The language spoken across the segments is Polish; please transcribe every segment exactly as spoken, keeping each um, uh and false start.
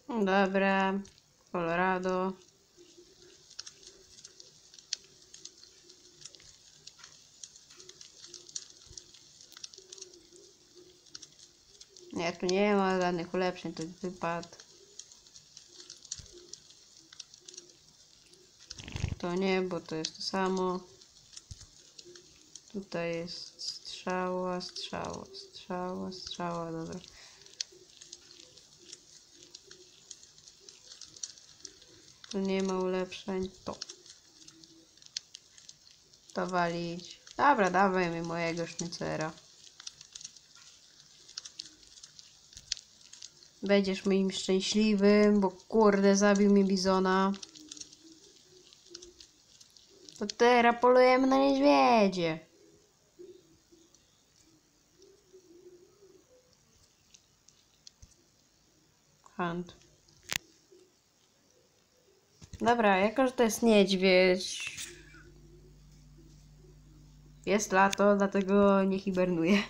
Dobra, Colorado. Nie, tu nie ma żadnych ulepszeń, to jest wypad. To nie, bo to jest to samo. Tutaj jest strzała, strzała, strzała, strzała, dobra. Tu nie ma ulepszeń, to. To walić. Dobra, dawaj mi mojego sznycera. Będziesz moim szczęśliwym, bo kurde zabił mi bizona. To teraz polujemy na niedźwiedzie. Hunt. Dobra, jako że to jest niedźwiedź. Jest lato, dlatego nie hibernuję.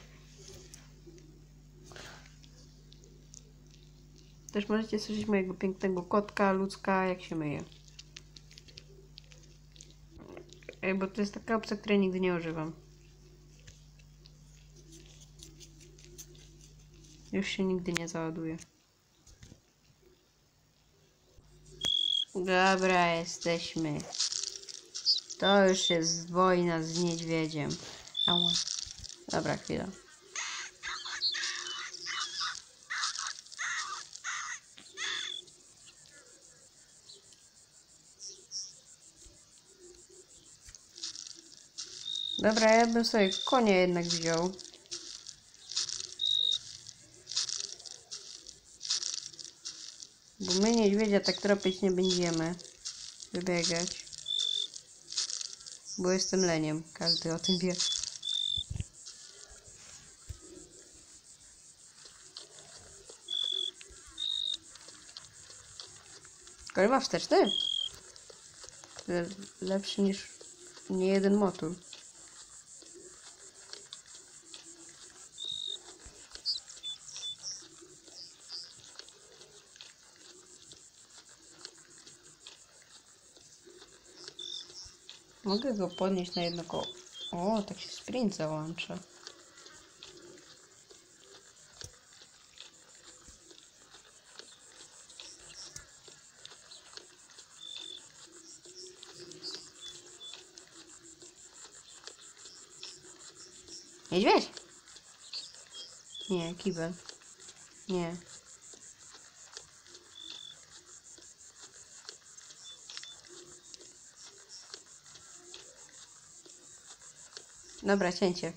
Też możecie słyszeć mojego pięknego kotka, ludzka, jak się myje. Ej, bo to jest taka opcja, której nigdy nie używam. Już się nigdy nie załaduje. Dobra, jesteśmy. To już jest wojna z niedźwiedziem. Ała. Dobra, chwila. Dobra, ja bym sobie konia jednak wziął. Bo my niedźwiedzia tak tropić nie będziemy. Wybiegać. Bo jestem leniem. Każdy o tym wie. Kolej ma wsteczny? Le lepszy niż nie jeden motor. Mogę go podnieść na jedno koło. O, tak się sprint załącza. Niedźwiedź? Nie, kibel. Nie. Dobra, cięcie.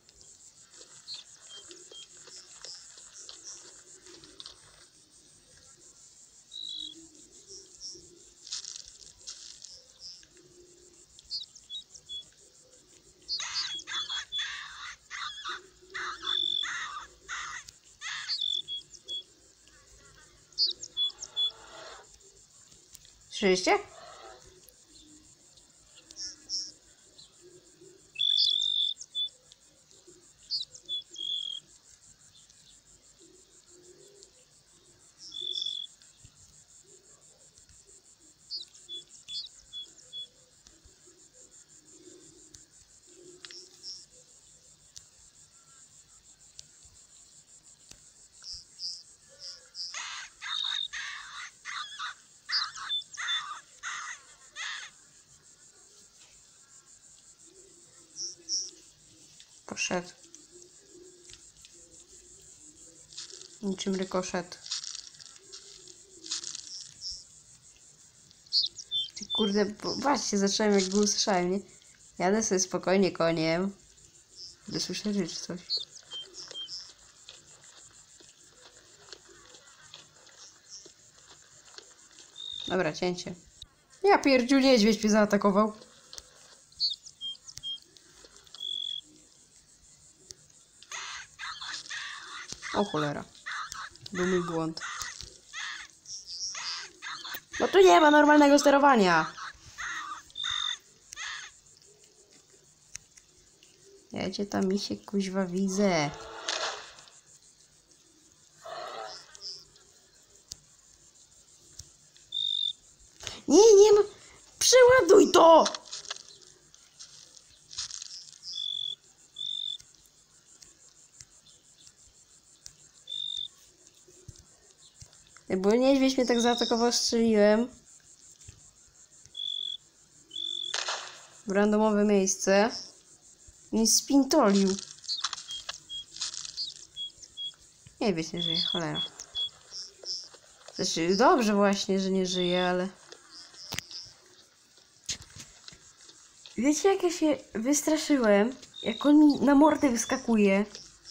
Słyszeliście? Poszedł. Niczym rykoszet. Ty kurde, właśnie zacząłem jak go usłyszałem, nie? Jadę sobie spokojnie koniem. Gdy słyszę rzecz coś. Dobra, cięcie. Ja pierdziu, niedźwiedź mnie zaatakował. O cholera. Był mój błąd. No tu nie ma normalnego sterowania. Ja cię tam mi się kuźwa widzę. Morduj to! Bo niedźwiedź mnie tak zaatakował, strzeliłem. W randomowe miejsce. I spintolił. Niedźwiedź nie żyje, cholera. Znaczy, dobrze właśnie, że nie żyje, ale... Wiecie, jak ja się wystraszyłem? Jak on mi na mordę wyskakuje.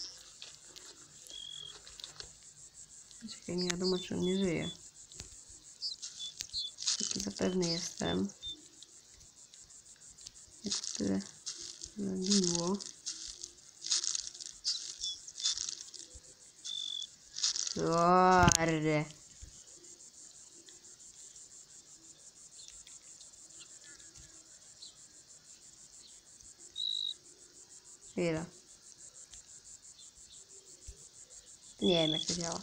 Czekaj, nie wiadomo, czy on nie żyje. Taki zapewny jestem. Jak to tyle zabiło. Kurde. Chwila. Nie wiem, jak to działa.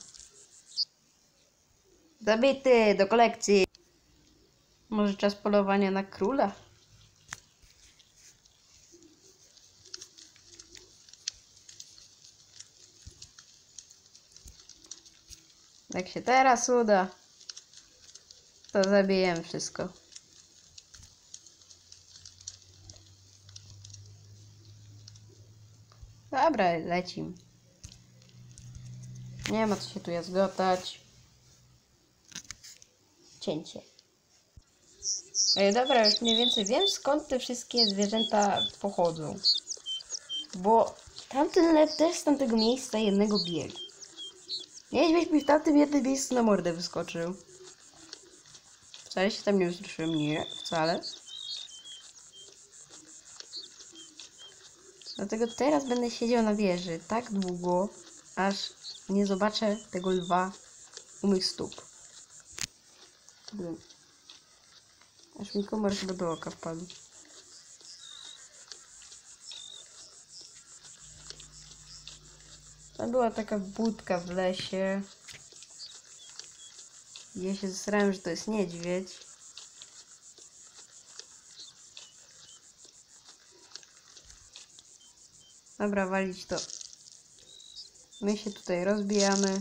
Zabity do kolekcji. Może czas polowania na króla? Jak się teraz uda, to zabijemy wszystko. Dobra, lecimy. Nie ma co się tu jazgotać. Cięcie. Ej, dobra, już mniej więcej wiem, skąd te wszystkie zwierzęta pochodzą. Bo tamten lew też z tamtego miejsca jednego biegł. Niedźwiedź mi w tamtym jednym miejscu na mordę wyskoczył. Wcale się tam nie wzruszyłem, nie, wcale. Dlatego teraz będę siedział na wieży tak długo, aż nie zobaczę tego lwa u mych stóp. Aż mi komar chyba do oka wpadł. Tam była taka budka w lesie. Ja się zesrałem, że to jest niedźwiedź. Dobra, walić to. My się tutaj rozbijamy.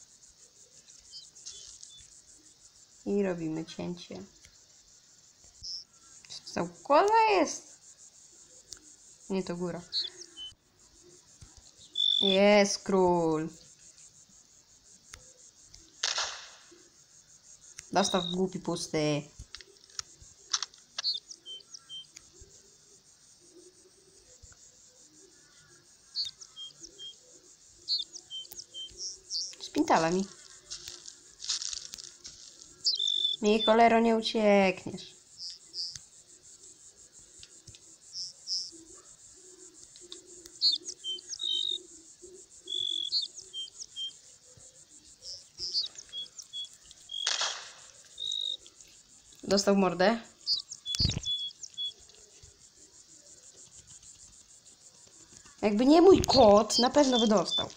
I robimy cięcie. Czy to koza jest? Nie, to góra. Jest król. Dostaw głupi pusty. Spintala mi. Mi cholero nie uciekniesz. Dostał mordę. Jakby nie mój kot, na pewno by dostał.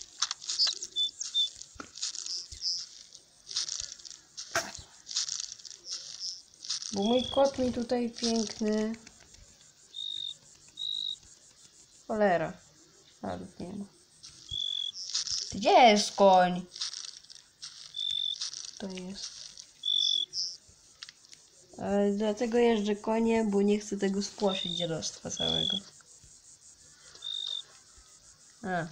Bo mój kot mi tutaj piękny. Cholera. Ale nie ma. Gdzie jest koń? To jest. Ale dlatego jeżdżę koniem, bo nie chcę tego spłoszyć dziadostwa całego. A.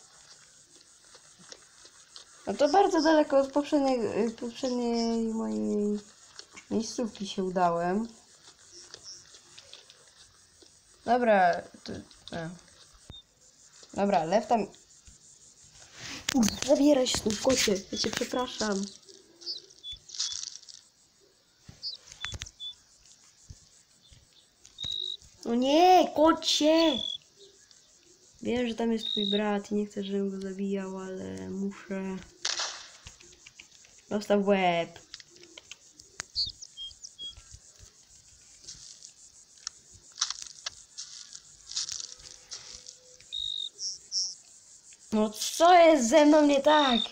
No to bardzo daleko od poprzedniej, poprzedniej mojej miejscówki się udałem. Dobra, to, a. Dobra, lew tam... Zabieraj się tu, kocie, ja cię przepraszam. No nie, kocie! Wiem, że tam jest twój brat i nie chcę, żebym go zabijał, ale muszę... Dostał w łeb. No co jest ze mną nie tak?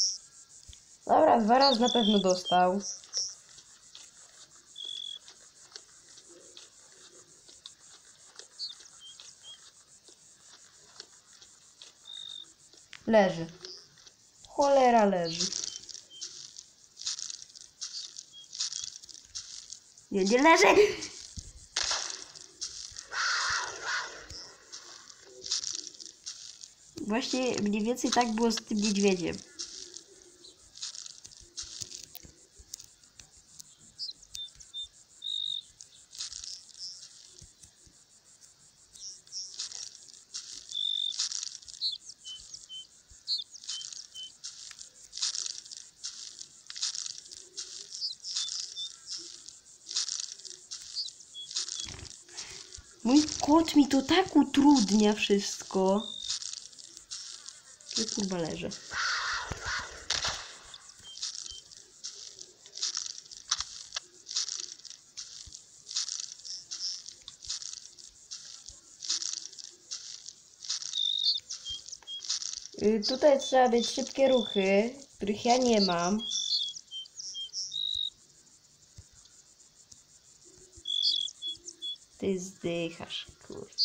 Dobra, dwa razy na pewno dostał. Leży. Cholera leży. Nie, nie leży! Właśnie mniej więcej tak było z tym niedźwiedziem. Mój kot mi to tak utrudnia wszystko. Że kurwa leżę. Yy, tutaj trzeba mieć szybkie ruchy, których ja nie mam. Ty zdychasz, kurde.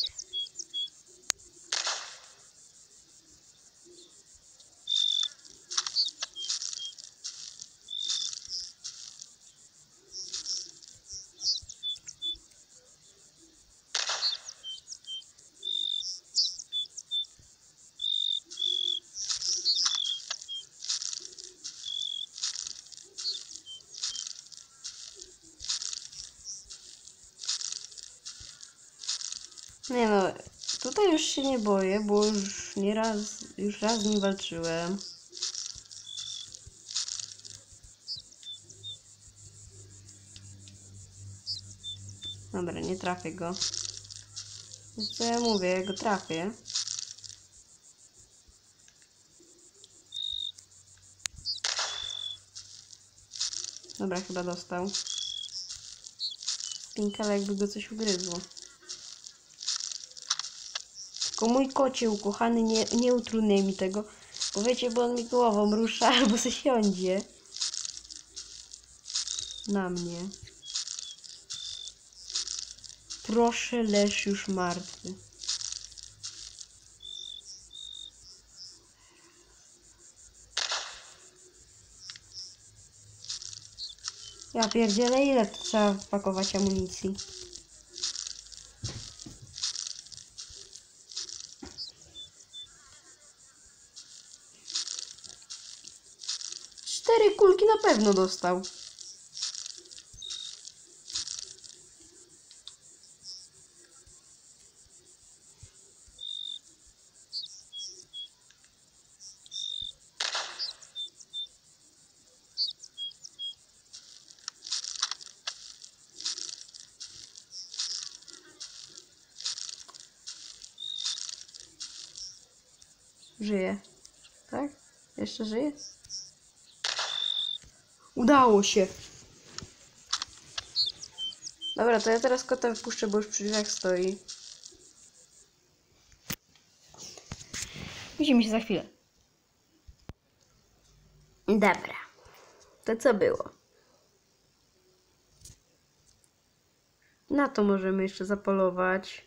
Nie no, tutaj już się nie boję, bo już nieraz, już raz z nim walczyłem. Dobra, nie trafię go. Wiesz co ja mówię, ja go trafię. Dobra, chyba dostał. Spinkala jakby go coś ugryzło. Tylko mój kocie ukochany, nie, nie utrudniaj mi tego. Bo wiecie, bo on mi głową rusza albo se siądzie. Na mnie. Proszę, leż już martwy. Ja pierdzielę, ile to trzeba wpakować amunicji? Cztery kulki na pewno dostał. Żyje. Tak? Jeszcze żyje? Udało się. Dobra, to ja teraz kota wypuszczę, bo już przy drzwiach stoi. Widzimy się za chwilę. Dobra. To co było? Na to możemy jeszcze zapolować.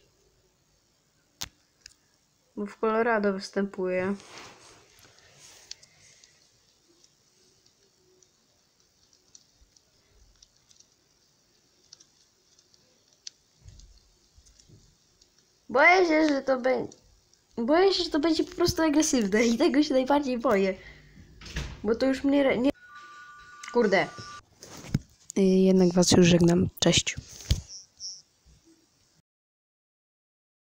Bo w Colorado występuje. Boję się, że to będzie... Boję się, że to będzie po prostu agresywne i tego się najbardziej boję. Bo to już mnie... Nie... Kurde. Jednak was już żegnam. Cześć.